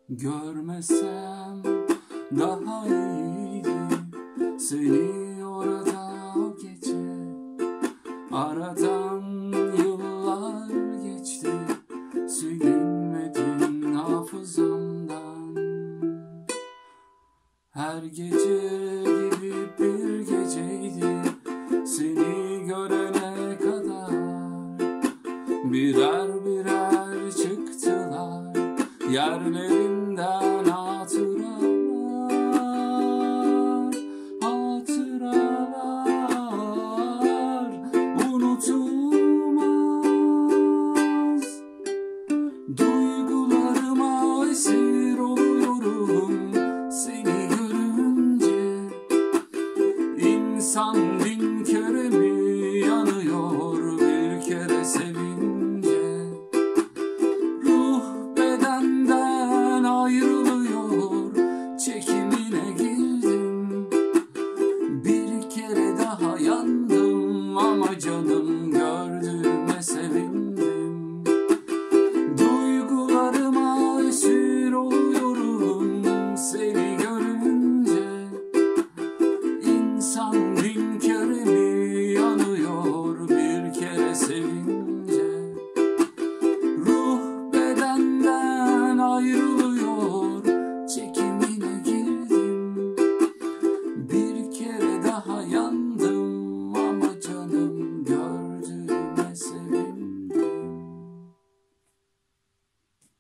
Görmesem daha iyiydi seni orada o gece. Aradan yıllar geçti, silinmedin hafızamdan. Her gece gibi bir geceydi seni görene kadar. Birer birer çıktılar yerlerinden.